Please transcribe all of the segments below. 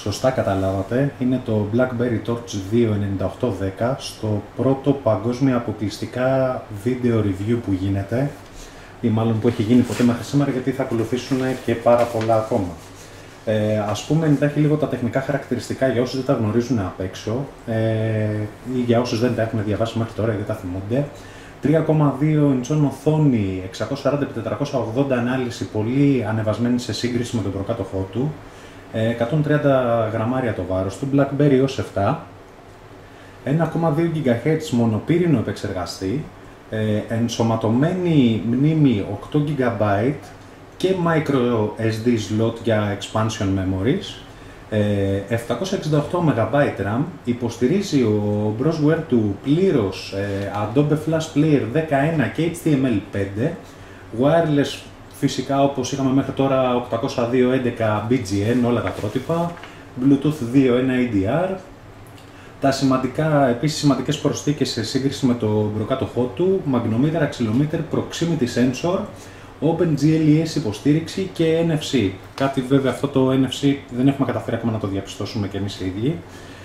Σωστά καταλάβατε, είναι το BlackBerry Torch 2 9810 στο πρώτο παγκόσμιο αποκλειστικά βίντεο review που γίνεται, ή μάλλον που έχει γίνει ποτέ μέχρι σήμερα, γιατί θα ακολουθήσουν και πάρα πολλά ακόμα. Ας πούμε εντάχει λίγο τα τεχνικά χαρακτηριστικά για όσους δεν τα γνωρίζουν απ' έξω ή για όσους δεν τα έχουν διαβάσει μέχρι τώρα ή δεν τα θυμούνται. 3,2 inch οθόνη, 640x480 ανάλυση, πολύ ανεβασμένη σε σύγκριση με τον προκάτοχό του, 130 γραμμάρια το βάρος του, BlackBerry OS 7, 1,2 GHz μονοπύρινο επεξεργαστή, ενσωματωμένη μνήμη 8 GB και micro SD slot για expansion memories, 768 MB RAM, υποστηρίζει ο browser του πλήρως Adobe Flash Player 11 και HTML5, wireless φυσικά όπως είχαμε μέχρι τώρα 802.11 BGN, όλα τα πρότυπα, Bluetooth 2.1 ADR, τα επίσης σημαντικές προσθήκες σε σύγκριση με το προκάτοχό του, magnetometer, accelerometer, proximity sensor, OpenGLES υποστήριξη και NFC. Κάτι βέβαια αυτό το NFC δεν έχουμε καταφέρει ακόμα να το διαπιστώσουμε και εμείς οι ίδιοι.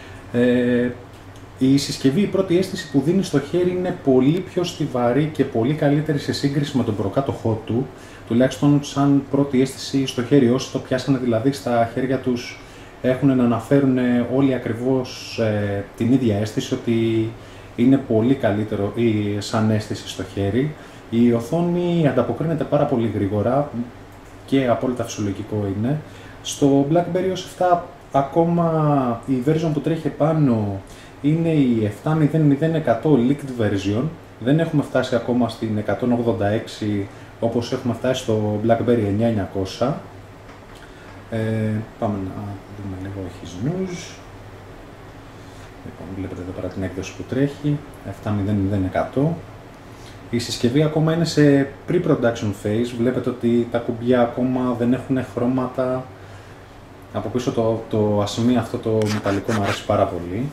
Η συσκευή, η πρώτη αίσθηση που δίνει στο χέρι είναι πολύ πιο στιβαρή και πολύ καλύτερη σε σύγκριση με τον προκάτοχό του, τουλάχιστον σαν πρώτη αίσθηση στο χέρι. Όσοι το πιάσανε δηλαδή στα χέρια τους έχουν να αναφέρουν όλοι ακριβώς την ίδια αίσθηση, ότι είναι πολύ καλύτερο σαν αίσθηση στο χέρι. Η οθόνη ανταποκρίνεται πάρα πολύ γρήγορα και απόλυτα φυσιολογικό είναι. Στο BlackBerry OS 7 ακόμα η version που τρέχει επάνω είναι η 7.0.0.100 Liquid version. Δεν έχουμε φτάσει ακόμα στην 186 όπως έχουμε φτάσει στο BlackBerry 9.900. Πάμε να δούμε λίγο his news. Λοιπόν, βλέπετε εδώ πέρα την έκδοση που τρέχει, 7.0.0.100. Η συσκευή ακόμα είναι σε pre-production phase, βλέπετε ότι τα κουμπιά ακόμα δεν έχουν χρώματα. Από πίσω το ασημί αυτό το μεταλλικό μου αρέσει πάρα πολύ.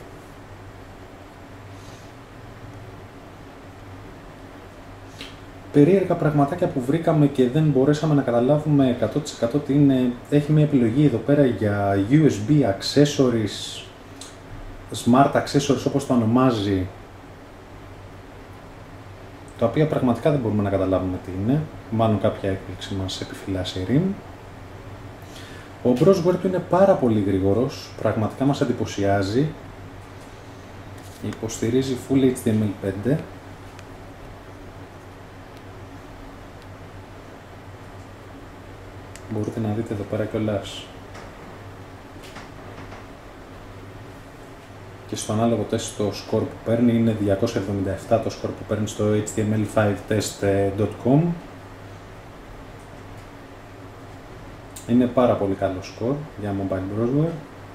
Περίεργα πραγματάκια που βρήκαμε και δεν μπορέσαμε να καταλάβουμε 100% τι είναι. Έχει μια επιλογή εδώ πέρα για USB accessories, smart accessories όπως το ονομάζει, τα οποία πραγματικά δεν μπορούμε να καταλάβουμε τι είναι, μάλλον κάποια έκπληξη μας επιφυλάσσει RIM. Ο browser του είναι πάρα πολύ γρήγορος, πραγματικά μας εντυπωσιάζει. Υποστηρίζει Full HTML5. Μπορείτε να δείτε εδώ πέρα κιόλας και στο ανάλογο τεστ το score που παίρνει είναι 277 το score που παίρνει στο html5test.com. Είναι πάρα πολύ καλό score για mobile browser.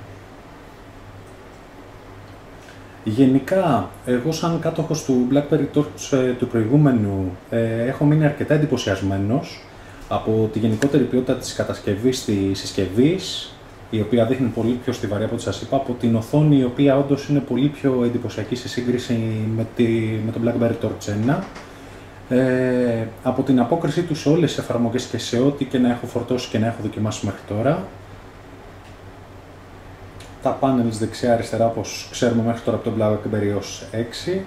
Γενικά, εγώ σαν κάτοχος του BlackBerry Torch του προηγούμενου έχω μείνει αρκετά εντυπωσιασμένος από τη γενικότερη ποιότητα της κατασκευής της συσκευής, η οποία δείχνει πολύ πιο στιβαρή από ό,τι σας είπα, από την οθόνη η οποία όντως είναι πολύ πιο εντυπωσιακή σε σύγκριση με το BlackBerry Torch 1, από την απόκρισή του σε όλες τις εφαρμογές και σε ό,τι και να έχω φορτώσει και να έχω δοκιμάσει μέχρι τώρα. Τα panels δεξιά-αριστερά όπως ξέρουμε μέχρι τώρα από το BlackBerry OS 6.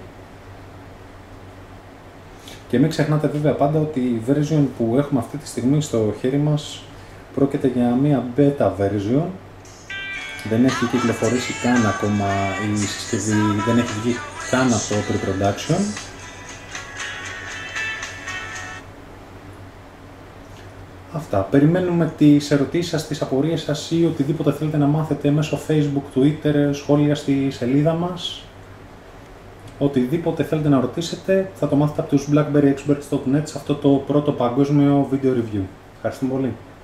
Και μην ξεχνάτε βέβαια πάντα ότι η version που έχουμε αυτή τη στιγμή στο χέρι μας πρόκειται για μια beta version. Δεν έχει κυκλοφορήσει καν ακόμα η συσκευή, δεν έχει βγει καν από το pre-production. Αυτά. Περιμένουμε τις ερωτήσεις σας, τις απορίες σας ή οτιδήποτε θέλετε να μάθετε μέσω Facebook, Twitter, σχόλια στη σελίδα μας. Οτιδήποτε θέλετε να ρωτήσετε θα το μάθετε από τους BlackBerryExperts.net σε αυτό το πρώτο παγκόσμιο video review. Ευχαριστούμε πολύ.